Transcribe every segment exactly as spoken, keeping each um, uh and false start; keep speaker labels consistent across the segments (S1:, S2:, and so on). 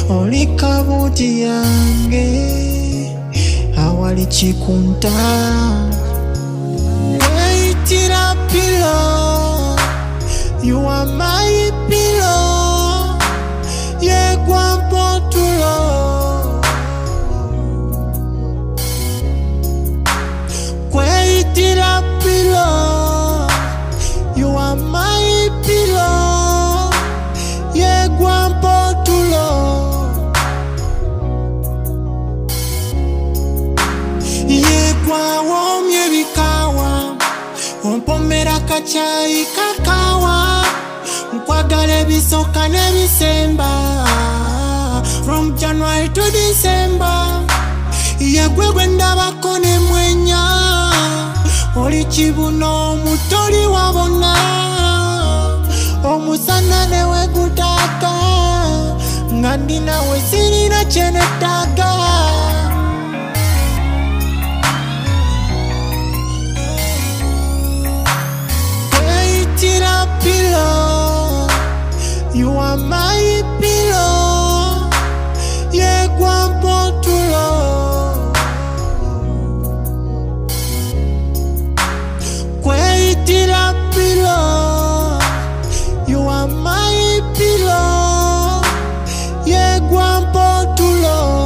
S1: oli kabuti yange awali chikunta weitira pillow, you are my pillow, yegwa mpotulo weitira pillow, you are my pillow, yegwa mpotulo yegwa womye bikawa ompomera kachai kakawa nkwagale bisoka nebisemba from January to December yegwe gwendabako ne mwenya oli chibuno mutoli wabona omusana newe gutaka ngandi nawe sirina chenetaga weitira pillow, you are my pillow, yegwa mpotulo weitira pillow, you are my pillow, yegwa mpotulo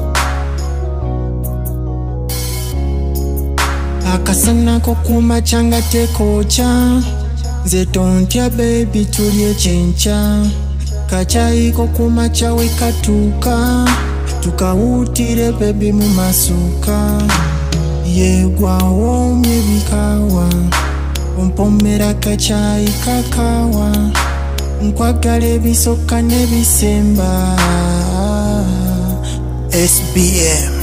S1: akasana ko kumachanga tekocha nze tontya baby tulye chencha kachai ko kumacha wekatuka tukawutire baby mu masuka yegwa womye bikawa ompomera kachai kakawa nkwagale bisoka nebisemba S B M